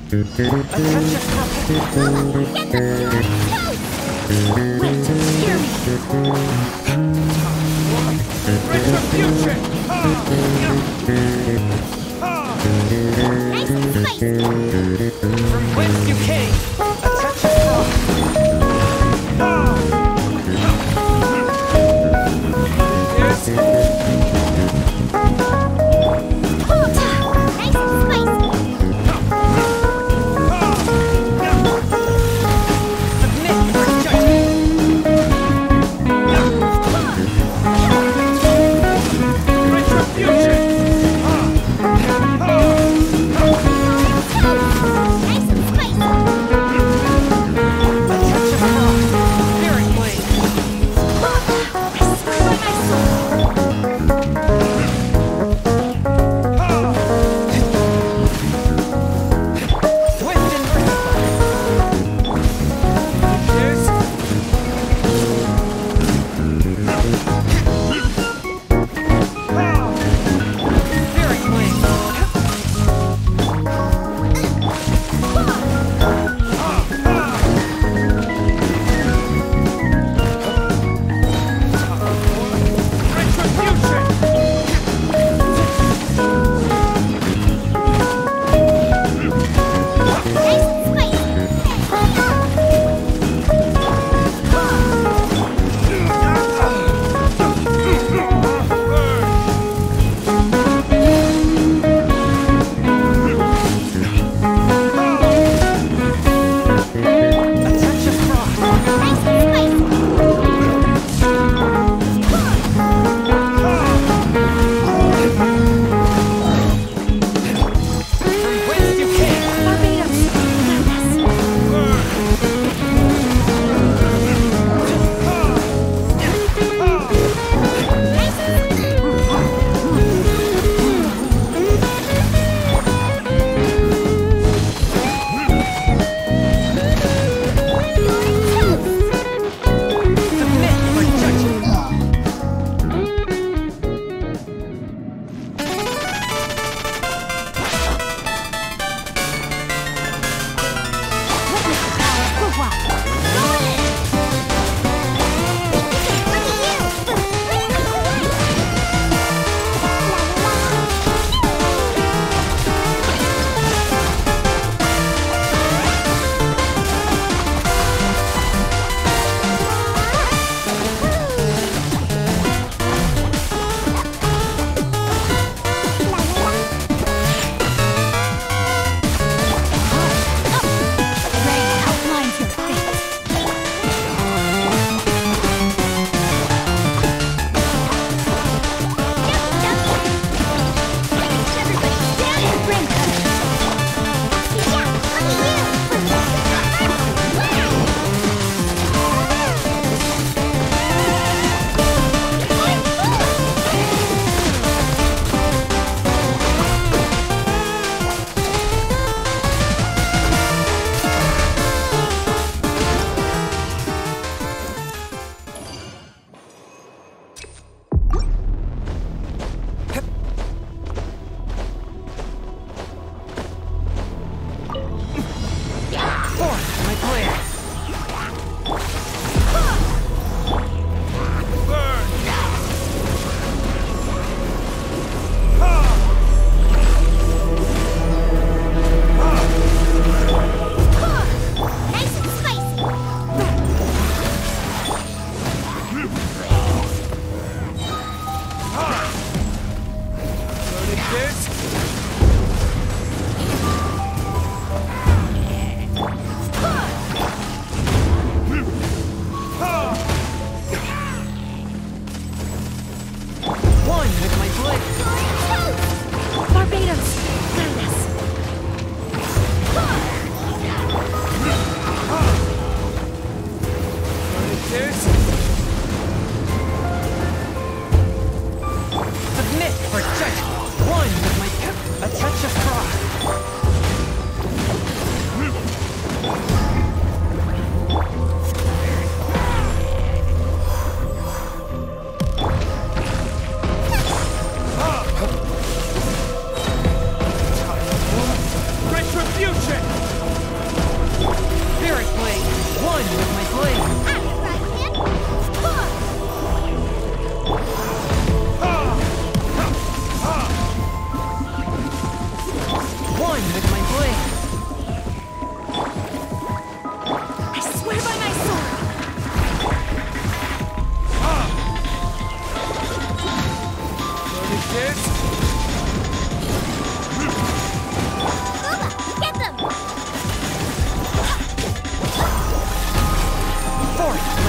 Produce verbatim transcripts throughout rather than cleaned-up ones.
Attention! Get them to it! Wait, hear me! Retribution! Nice and spicy! From whence you came! Attention! Yes. Nice and spicy! Submit for judgment! Retribution! Toast!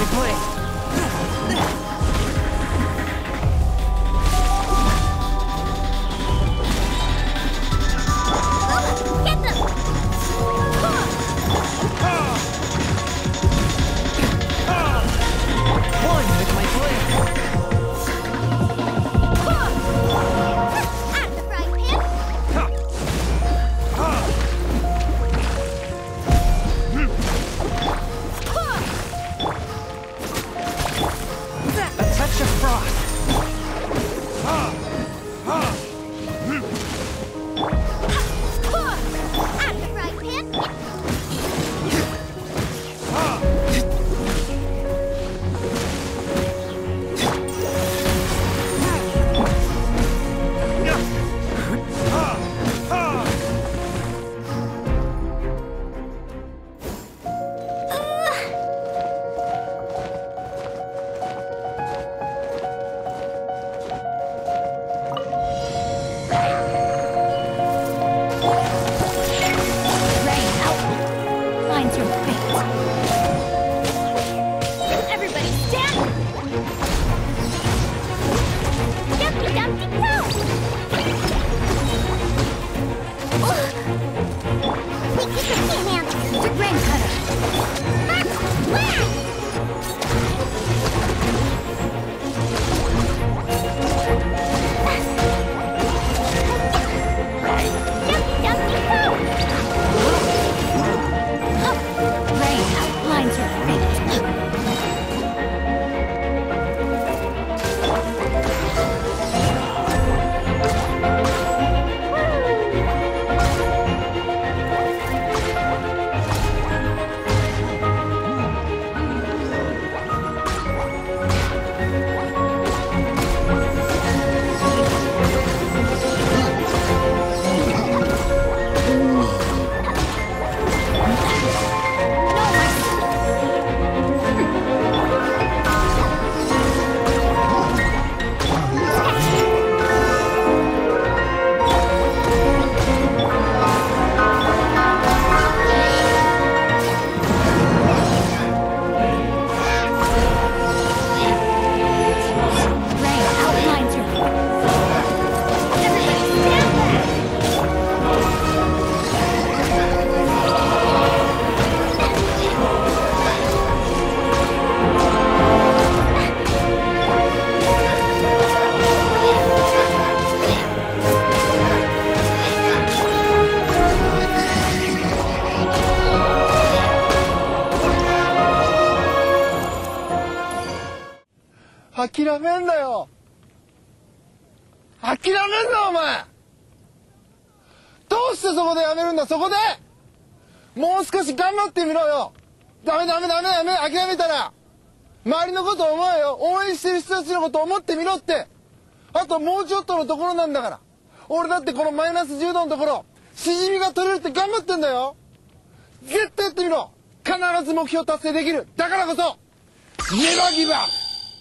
my blade. Get them! One with my blade. At the frying pan! A touch of frost. At the frying pan! Rain, help me. Mine's your fate. Everybody stand! Dumpty Dumpty go! We keep your can't handle the rain cutter. Mark, where? Dumpty Dumpty go! Rain outlines your fate. Rain outlines your fate. Everybody stand back! 諦めんなよ。諦めんなお前。どうしてそこでやめるんだ。そこでもう少し頑張ってみろよ。ダメダメダメダメ。諦めたら周りのこと思えよ。応援してる人たちのこと思ってみろって。あともうちょっとのところなんだから。俺だってこのマイナスじゅうどのところしじみが取れるって頑張ってんだよ。絶対やってみろ。必ず目標達成できる。だからこそネバーギブアップ。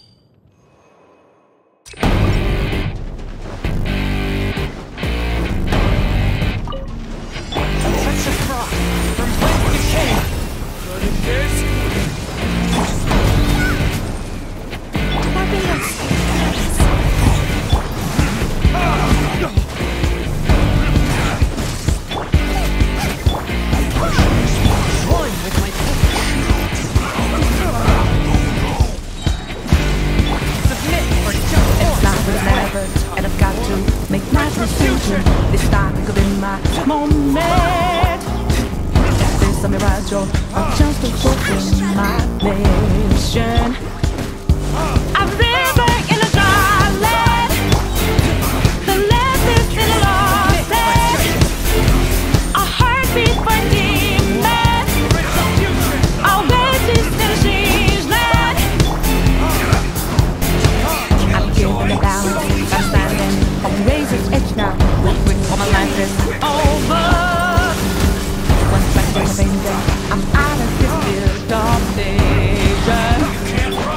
A touch of frost. From whence you came. But it is. One with my submit or jump It's not the never, and I've got to make my decision. This time could be my moment. There's a mirage or a chance to fulfill my mission. I'm living in a dry land. The land is in a lost land. A heartbeat for demon. Our wages in a change land. I'm giving the balance. I'm standing on the razor's edge now. Waiting for my life is over. Once I take a finger, I'm out of this field of vision.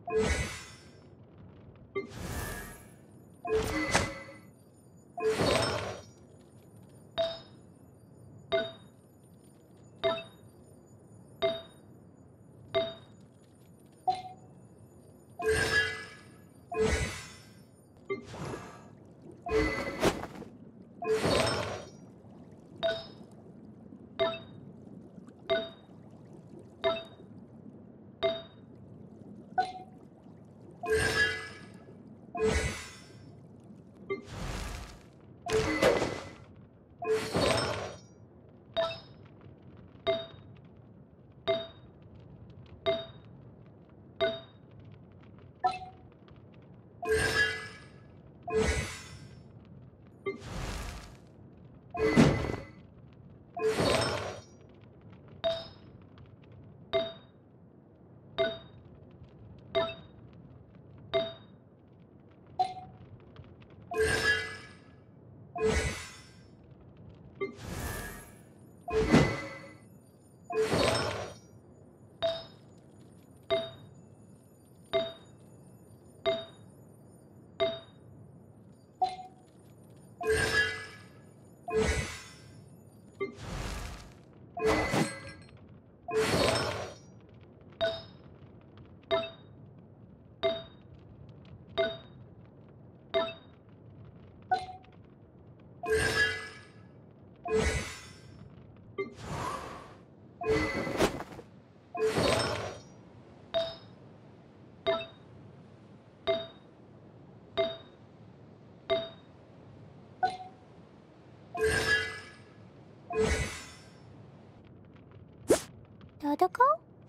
Totoko?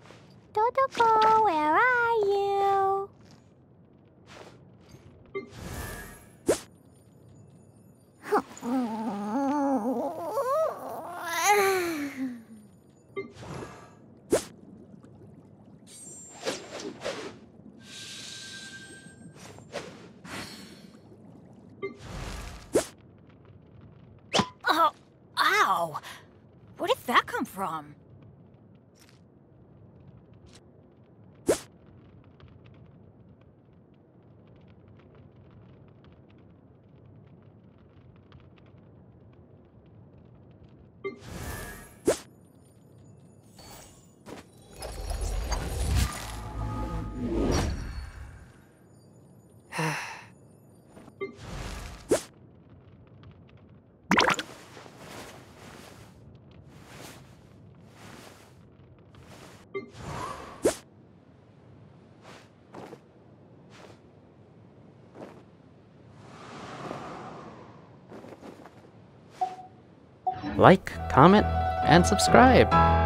Totoko, where are you? Oh, ow! Where did that come from? Like, comment, and subscribe.